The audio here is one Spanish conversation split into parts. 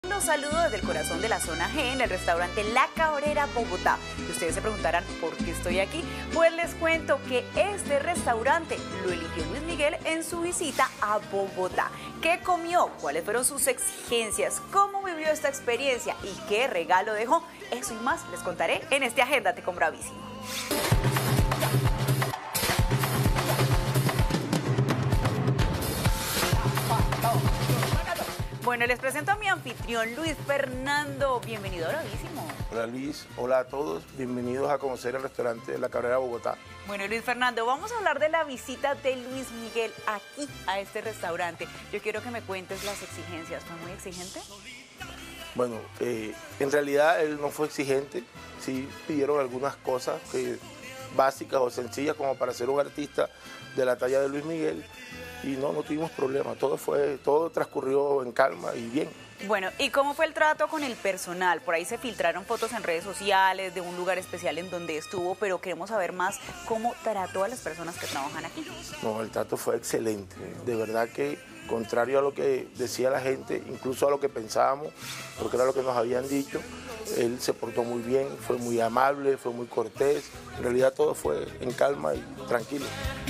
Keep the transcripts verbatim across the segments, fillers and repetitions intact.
Los saludo desde el corazón de la zona G en el restaurante La Cabrera, Bogotá. Y ustedes se preguntarán por qué estoy aquí. Pues les cuento que este restaurante lo eligió Luis Miguel en su visita a Bogotá. ¿Qué comió? ¿Cuáles fueron sus exigencias? ¿Cómo vivió esta experiencia? ¿Y qué regalo dejó? Eso y más les contaré en este Agéndate con Bravísimo. Bueno, les presento a mi anfitrión Luis Fernando. Bienvenido a Bravísimo. Hola Luis, hola a todos, bienvenidos a conocer el restaurante La Cabrera, Bogotá. Bueno, Luis Fernando, vamos a hablar de la visita de Luis Miguel aquí a este restaurante. Yo quiero que me cuentes las exigencias. ¿Fue muy exigente? Bueno, eh, en realidad él no fue exigente, sí pidieron algunas cosas que, básicas o sencillas como para ser un artista de la talla de Luis Miguel. Y no, no tuvimos problemas, todo fue, todo transcurrió en calma y bien. Bueno, ¿y cómo fue el trato con el personal? Por ahí se filtraron fotos en redes sociales de un lugar especial en donde estuvo, pero queremos saber más cómo trató a las personas que trabajan aquí. No, el trato fue excelente, de verdad que contrario a lo que decía la gente, incluso a lo que pensábamos, porque era lo que nos habían dicho, él se portó muy bien, fue muy amable, fue muy cortés, en realidad todo fue en calma y tranquilo.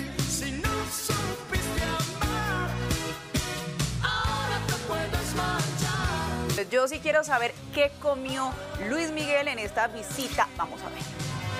Yo sí quiero saber qué comió Luis Miguel en esta visita. Vamos a ver.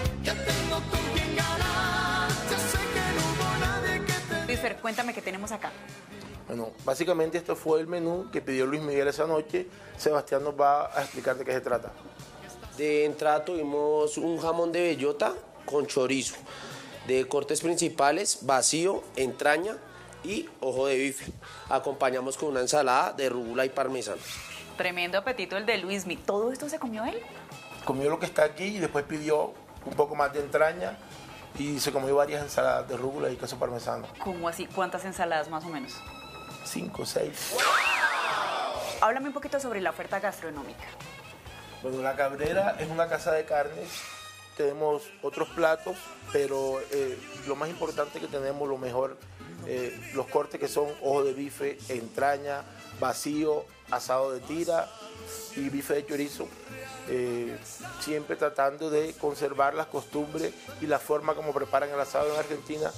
Luis Fer, cuéntame qué tenemos acá. Bueno, básicamente esto fue el menú que pidió Luis Miguel esa noche. Sebastián nos va a explicar de qué se trata. De entrada tuvimos un jamón de bellota con chorizo. De cortes principales, vacío, entraña y ojo de bife. Acompañamos con una ensalada de rúcula y parmesano. Tremendo apetito el de Luismi. ¿Todo esto se comió él? Comió lo que está aquí y después pidió un poco más de entraña y se comió varias ensaladas de rúcula y queso parmesano. ¿Cómo así? ¿Cuántas ensaladas más o menos? Cinco, seis. Háblame un poquito sobre la oferta gastronómica. Bueno, La Cabrera es una casa de carnes. Tenemos otros platos, pero eh, lo más importante que tenemos, lo mejor, eh, los cortes que son ojo de bife, entraña, vacío, asado de tira y bife de chorizo, eh, siempre tratando de conservar las costumbres y la forma como preparan el asado en Argentina.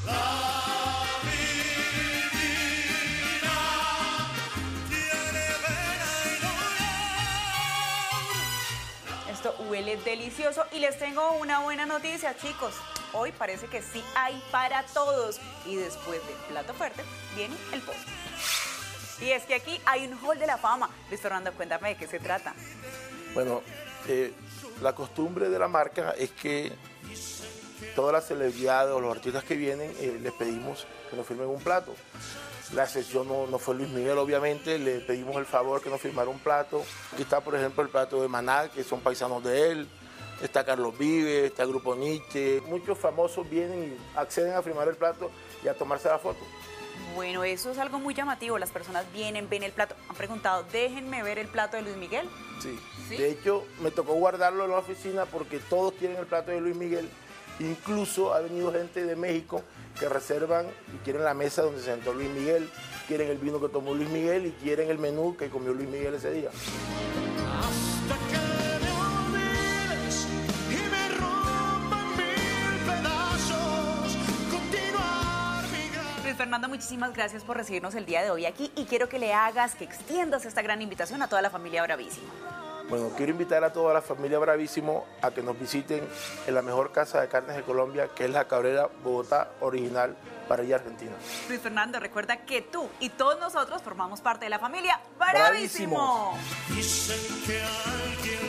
Esto huele delicioso y les tengo una buena noticia, chicos. Hoy parece que sí hay para todos y después del plato fuerte viene el postre. Y es que aquí hay un hall de la fama. Luis Fernando, cuéntame de qué se trata. Bueno, eh, la costumbre de la marca es que todas las celebridades o los artistas que vienen eh, les pedimos que nos firmen un plato. La excepción no, no fue Luis Miguel, obviamente, le pedimos el favor que nos firmara un plato. Aquí está, por ejemplo, el plato de Maná, que son paisanos de él. Está Carlos Vives, está el Grupo Nietzsche. Muchos famosos vienen y acceden a firmar el plato y a tomarse la foto. Bueno, eso es algo muy llamativo. Las personas vienen, ven el plato. Han preguntado, déjenme ver el plato de Luis Miguel. Sí. ¿Sí? De hecho, me tocó guardarlo en la oficina porque todos quieren el plato de Luis Miguel. Incluso ha venido gente de México que reservan y quieren la mesa donde se sentó Luis Miguel, quieren el vino que tomó Luis Miguel y quieren el menú que comió Luis Miguel ese día. Hasta que me olvides y me rompan mil pedazos, continuar mi gran... Luis Fernando, muchísimas gracias por recibirnos el día de hoy aquí y quiero que le hagas, que extiendas esta gran invitación a toda la familia Bravísimo. Bueno, quiero invitar a toda la familia Bravísimo a que nos visiten en la mejor casa de carnes de Colombia, que es La Cabrera, Bogotá, original para ir a Argentina. Luis Fernando, recuerda que tú y todos nosotros formamos parte de la familia Bravísimo. Dicen que alguien